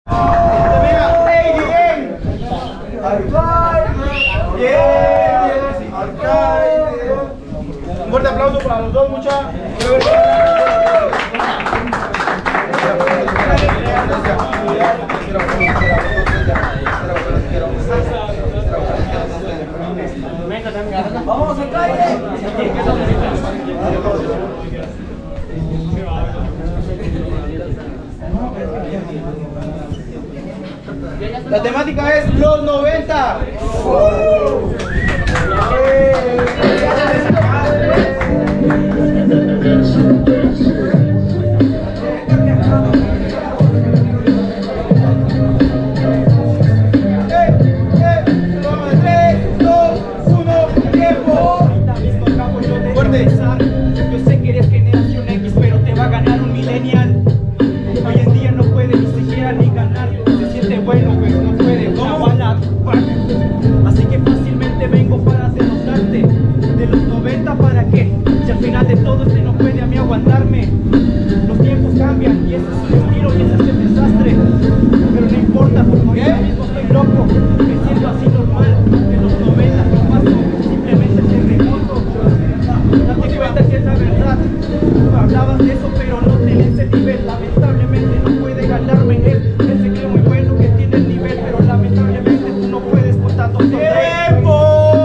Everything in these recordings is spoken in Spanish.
Un fuerte aplauso para los dos, muchachos. Vamos acá. La temática es los 90. Yo sé que eres generación X, pero te va a ganar un millennial. Hoy en día no puede ni siquiera ni ganar. Se siente bueno, pero no puede aguantar. Así que fácilmente vengo para denostarte. De los 90 para qué, si al final de todo este no puede a mí aguantarme. Los tiempos cambian y ese es un tiro y ese es el desastre. Pero no importa, porque yo mismo estoy loco. Me siento así normal. De los 90 no paso, simplemente te remoto. Date cuenta que es la verdad. Tú hablabas de eso, pero no tenés el nivel. Lamentablemente no puede ganarme él. Él se cree muy bueno que tiene el nivel, pero lamentablemente tú no puedes por tanto tiempo.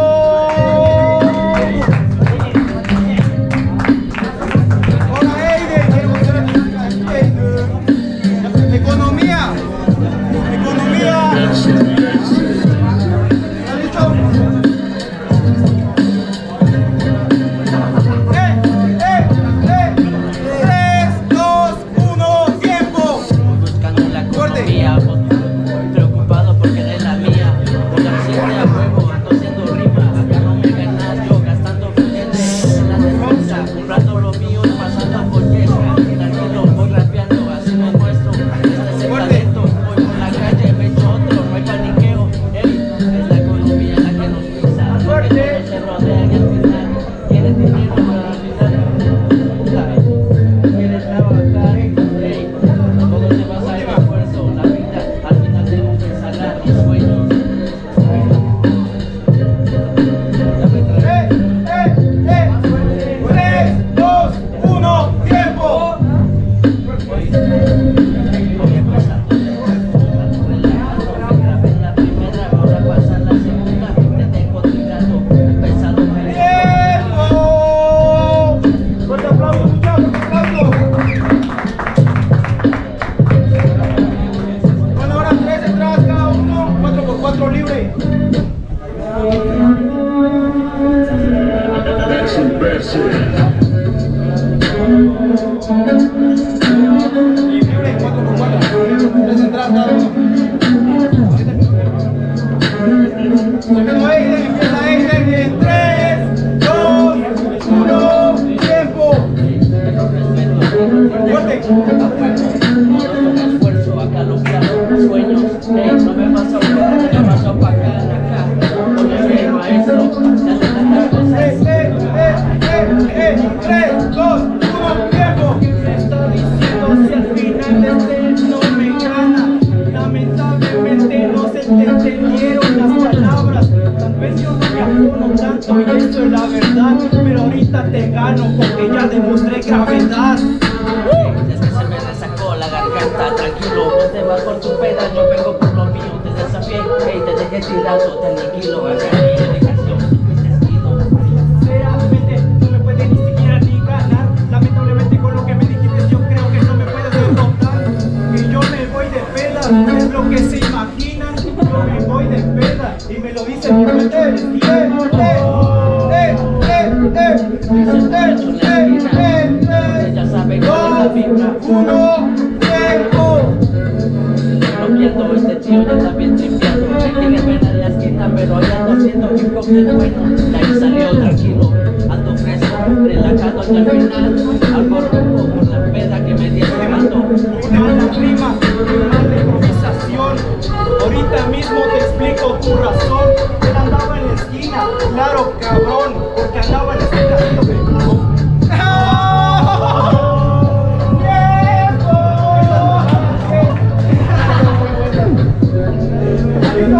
Ahorita mismo te explico tu razón. Él andaba en la esquina, claro, cabrón, porque andaba en la esquina haciendo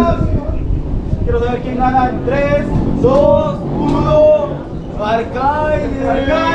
preguntas. Quiero saber quién gana en 3, 2, 1. Arcade.